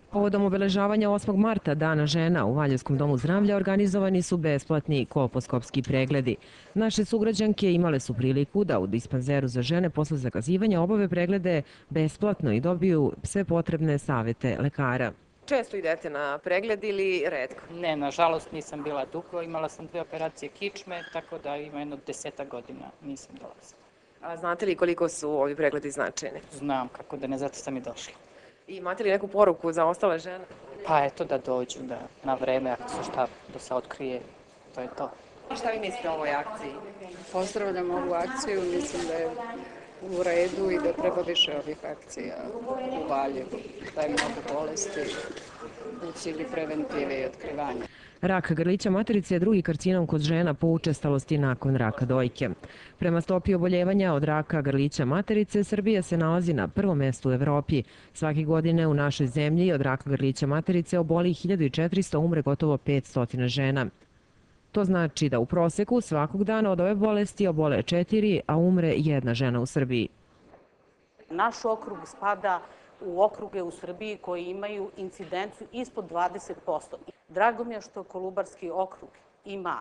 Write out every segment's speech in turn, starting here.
Povodom obeležavanja 8. marta, Dana žena, u Valjevskom domu zdravlja organizovani su besplatni kolposkopski pregledi. Naše sugrađanke imale su priliku da u dispanzeru za žene posle zakazivanja obave preglede besplatno i dobiju sve potrebne savete lekara. Često idete na pregled ili retko? Ne, nažalost nisam bila dugo, imala sam 2 operacije kičme, tako da ima jedno 10 godina nisam dolazila. A znate li koliko su ovi pregledi značajni? Znam, kako da ne, zato sam i došla. I imate li neku poruku za ostale žene? Pa eto da dođu na vreme, ako se šta da se otkrije, to je to. Šta vi mislite o ovoj akciji? Pozdravljam ovu akciju, mislim da je u redu i da treba više ovih akcija u Valjevu. Da je mnogo bolesti u cilju preventive i otkrivanja. Rak grlića materice je drugi karcinom kod žena po učestalosti nakon raka dojke. Prema stopi oboljevanja od raka grlića materice, Srbija se nalazi na prvom mestu u Evropi. Svake godine u našoj zemlji od raka grlića materice oboli 1400, umre gotovo 500 žena. To znači da u proseku svakog dana od ove bolesti obole 4, a umre 1 žena u Srbiji. Naš okrug spada u okruge u Srbiji koji imaju incidenciju ispod 20%. Drago mi je što Kolubarski okrug ima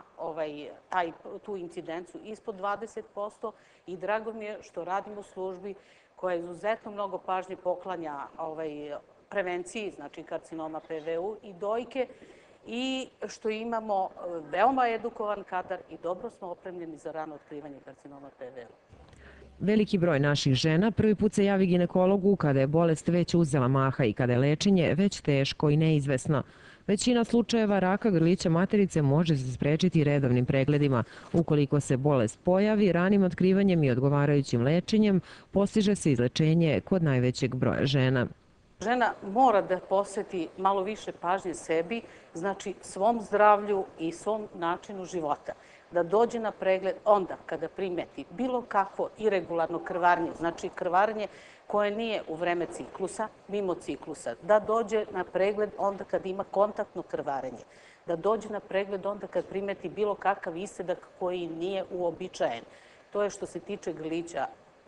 tu incidenciju ispod 20% i drago mi je što radimo u službi koja izuzetno mnogo pažnje poklanja prevenciji, znači karcinoma PVU i dojke, i što imamo veoma edukovan kadar i dobro smo opremljeni za rano otkrivanje karcinoma PVU. Veliki broj naših žena prvi put se javi ginekologu kada je bolest već uzela maha i kada je lečenje već teško i neizvesno. Većina slučajeva raka grlića materice može se sprečiti redovnim pregledima. Ukoliko se bolest pojavi, ranim otkrivanjem i odgovarajućim lečenjem postiže se izlečenje kod najvećeg broja žena. Žena mora da posveti malo više pažnje sebi, znači svom zdravlju i svom načinu života. Da dođe na pregled onda kada primeti bilo kakvo iregularno krvarenje, znači krvarenje koje nije u vreme ciklusa, mimo ciklusa. Da dođe na pregled onda kad ima kontaktno krvarenje. Da dođe na pregled onda kad primeti bilo kakav isedak koji nije uobičajen. To je što se tiče grlića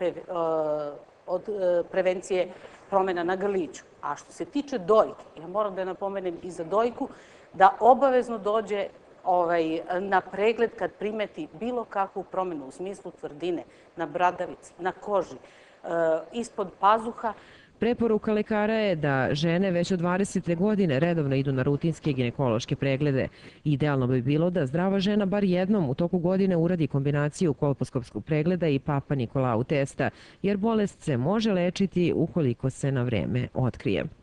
od prevencije promjena na grliću. A što se tiče dojke, ja moram da napomenem i za dojku, da obavezno dođe na pregled kad primeti bilo kakvu promjenu u smislu tvrdine, na bradavici, na koži, ispod pazuha. Preporuka lekara je da žene već od 20. godine redovno idu na rutinske ginekološke preglede. Idealno bi bilo da zdrava žena bar jednom u toku godine uradi kombinaciju kolposkopskog pregleda i Papa Nikolau testa, jer bolest se može lečiti ukoliko se na vreme otkrije.